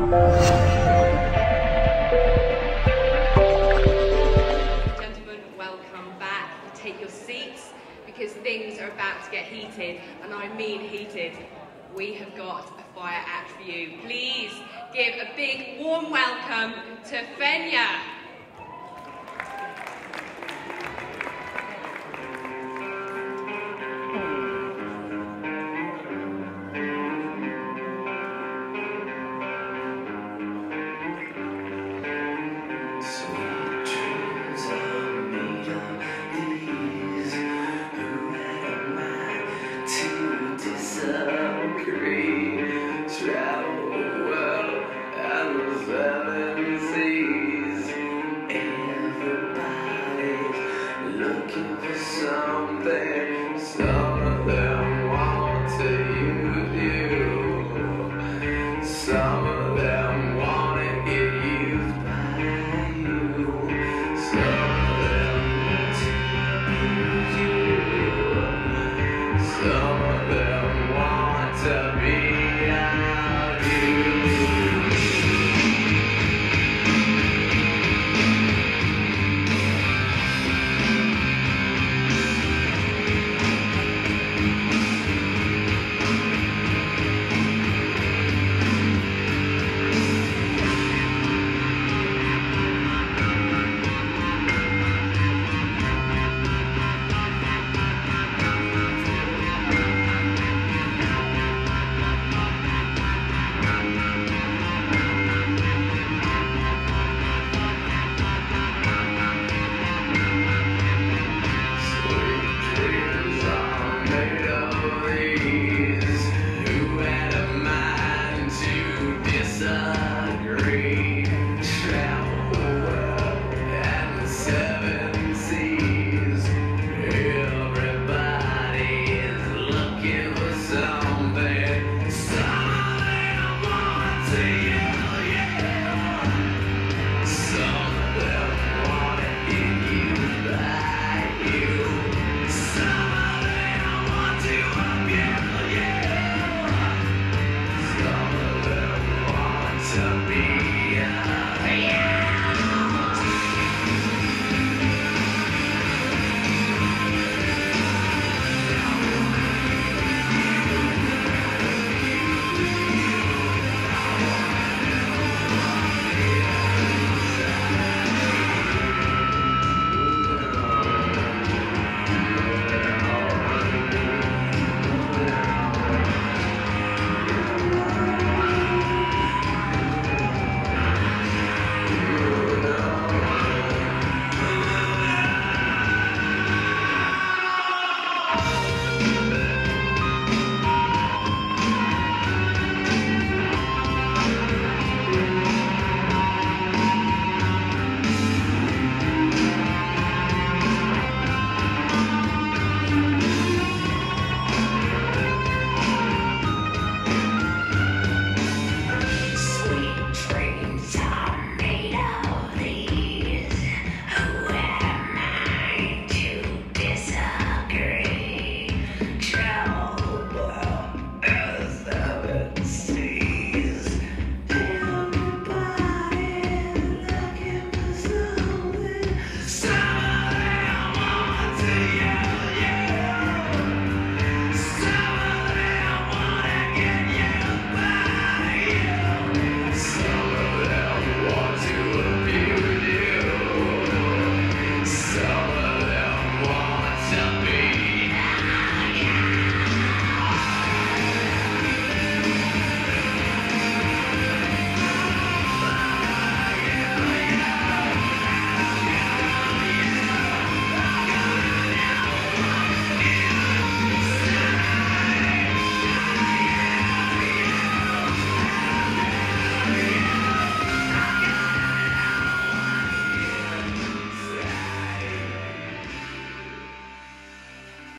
Gentlemen, welcome back. Take your seats because things are about to get heated, and I mean heated. We have got a fire act for you. Please give a big warm welcome to Fenya. Looking for something, some of them want to use you, some of them want to get used by you, some of them want to use you, some of them want to be out you. To be a